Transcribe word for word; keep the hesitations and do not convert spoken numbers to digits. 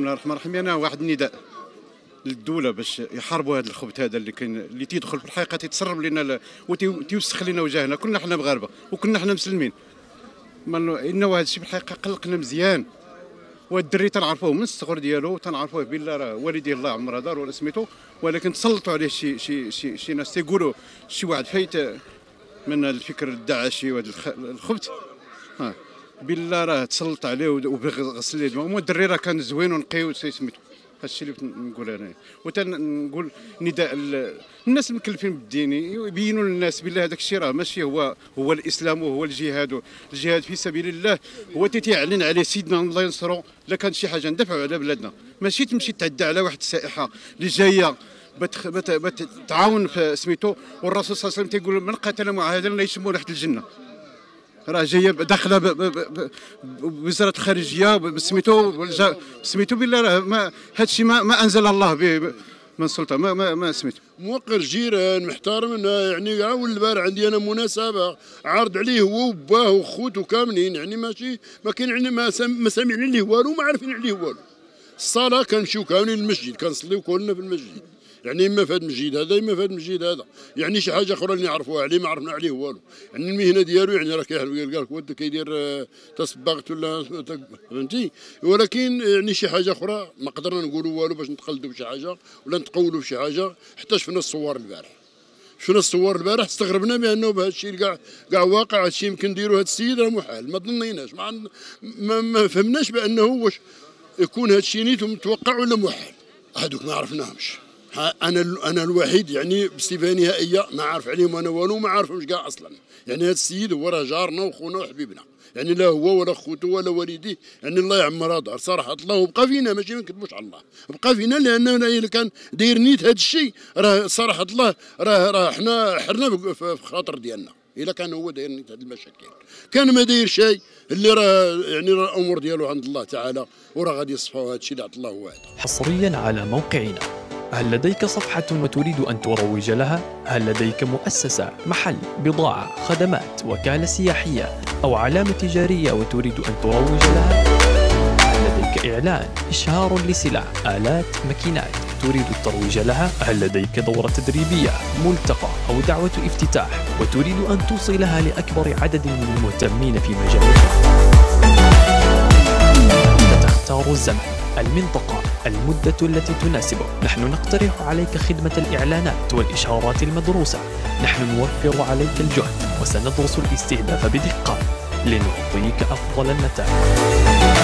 الله الرحمن الرحيم. انا واحد النداء للدوله باش يحاربوا هذا الخبث هذا اللي كاين، اللي تيدخل في الحقيقه تيتسرب لنا وتيوسخ لنا وجهنا. كنا حنا مغاربه وكنا حنا مسلمين، انه هذا الشيء في الحقيقه قلقنا مزيان. والدري تنعرفوه من الصغر ديالو، تنعرفوه بالله راه والديه الله عمرها دار ولا سميتو، ولكن تسلطوا عليه شي شي شي, شي ناس تيقولوا شي واحد فايت من الفكر الداعشي وهذا الخبث. ها بالله راه تسلط عليه وبغسل يده. هما الدري راه كان زوين ونقي وسميتو. هذا الشيء اللي نقول انا. وتنقول نداء الناس المكلفين بالدين يبينوا للناس بالله هذاك الشيء راه ماشي هو هو الاسلام وهو الجهاد. الجهاد في سبيل الله هو تيعلن عليه سيدنا الله ينصرو. لا كانت شي حاجه ندافعوا على بلادنا، ماشي تمشي تعدى على واحد السائحه اللي جايه بتعاون في سميتو. والرسول صلى الله عليه وسلم تيقول من قتل معاهدا لا يشم ريحه الجنه. راه جايه داخله بوزاره الخارجيه سميتو سميتو بالله راه ما هذا الشيء ما, ما انزل الله به من سلطه. ما ما, ما سميتو موقر جيران محترم. يعني اول البارح عندي انا مناسبه عارض عليه هو وباه وخوته كاملين، يعني ماشي ما كاين يعني ما, ما سامعين عليه والو ما عارفين عليه والو. الصلاه كنمشيو كاملين للمسجد كنصليو كلنا في المسجد، يعني اما في هذا المسجد هذا اما في هذا المسجد هذا. يعني شي حاجه اخرى اللي نعرفوها عليه ما عرفنا عليه والو. يعني المهنه ديالو يعني راه قال لك ود كيدير تصبغت ولا فهمتي، ولكن يعني شي حاجه اخرى ما قدرنا نقولوا والو باش نتقلدوا بشي حاجه ولا نتقولوا بشي حاجه. حتى شفنا الصور البارح، شفنا الصور البارح استغربنا بانه بهذا الشيء كاع كاع واقع. هذا الشيء يمكن نديروا هذا السيد راه محال، ما ظنيناش ما, ما, ما فهمناش بانه واش يكون هذا الشيء نيت متوقع ولا محال. هذوك ما عرفناهمش. انا انا الوحيد يعني بصفه نهائيه ما عارف عليهم انا والو، ما عارفهمش كاع اصلا. يعني هذا السيد هو راه جارنا وخونا وحبيبنا، يعني لا هو ولا خوته ولا والديه. يعني الله يعمرها دار صراحه الله. وبقى فينا ماشي ما نكذبوش على الله، بقى فينا لانه الا كان داير نيت هذا الشيء راه صراحه الله راه راه حنا حرنا في خاطر ديالنا. الا كان هو داير نيت هذه المشاكل، كان ما داير شيء اللي راه يعني راه الامور ديالو عند الله تعالى وراه غادي يصفاو. هذا الشيء اللي عند الله وعده. حصريا على موقعنا. هل لديك صفحة وتريد أن تروج لها؟ هل لديك مؤسسة، محل، بضاعة، خدمات، وكالة سياحية أو علامة تجارية وتريد أن تروج لها؟ هل لديك إعلان، إشهار لسلع، آلات، ماكينات تريد الترويج لها؟ هل لديك دورة تدريبية، ملتقى أو دعوة افتتاح وتريد أن توصلها لأكبر عدد من المهتمين في مجالك؟ تختار الزمن، المنطقة، المدة التي تناسبك. نحن نقترح عليك خدمة الإعلانات والإشهارات المدروسة. نحن نوفر عليك الجهد وسندرس الاستهداف بدقة لنعطيك أفضل النتائج.